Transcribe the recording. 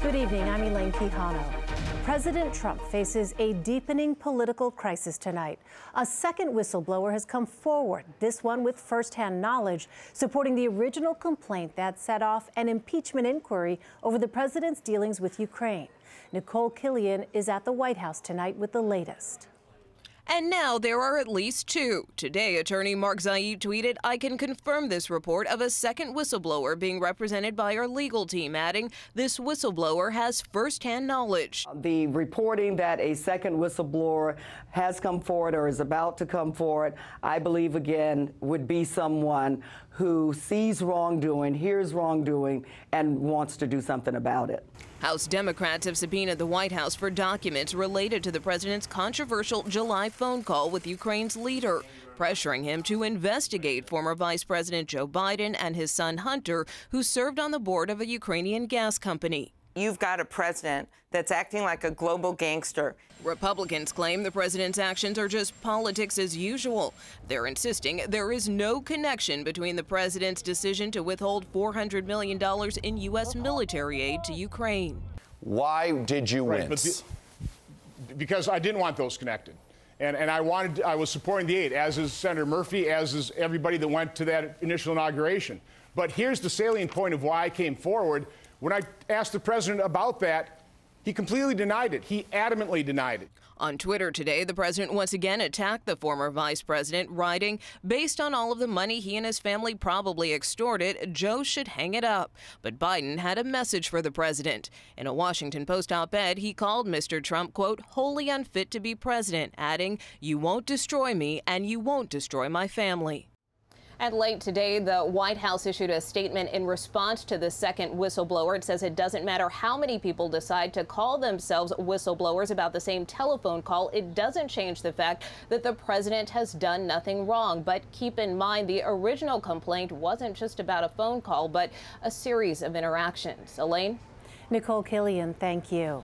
Good evening, I'm Elaine Quijano. President Trump faces a deepening political crisis tonight. A second whistleblower has come forward, this one with firsthand knowledge, supporting the original complaint that set off an impeachment inquiry over the president's dealings with Ukraine. Nikole Killion is at the White House tonight with the latest. And now there are at least two. Today, attorney Mark Zaid tweeted, "I can confirm this report of a second whistleblower being represented by our legal team," adding, "This whistleblower has firsthand knowledge." The reporting that a second whistleblower has come forward or is about to come forward, I believe, again, would be someone who sees wrongdoing, hears wrongdoing, and wants to do something about it. House Democrats have subpoenaed the White House for documents related to the president's controversial July phone call with Ukraine's leader, pressuring him to investigate former Vice President Joe Biden and his son Hunter, who served on the board of a Ukrainian gas company. You've got a president that's acting like a global gangster. Republicans claim the president's actions are just politics as usual. They're insisting there is no connection between the president's decision to withhold $400 million in U.S. military aid to Ukraine. Why did you wince? Because I didn't want those connected. And I was supporting the aid, as is Senator Murphy, as is everybody that went to that initial inauguration. But here's the salient point of why I came forward. When I asked the president about that, he completely denied it. He adamantly denied it. On Twitter today, the president once again attacked the former vice president, writing, "Based on all of the money he and his family probably extorted, Joe should hang it up." But Biden had a message for the president. In a Washington Post op-ed, he called Mr. Trump, quote, "wholly unfit to be president," adding, "You won't destroy me and you won't destroy my family." And late today, the White House issued a statement in response to the second whistleblower. It says it doesn't matter how many people decide to call themselves whistleblowers about the same telephone call. It doesn't change the fact that the president has done nothing wrong. But keep in mind, the original complaint wasn't just about a phone call, but a series of interactions. Elaine? Nikole Killion, thank you.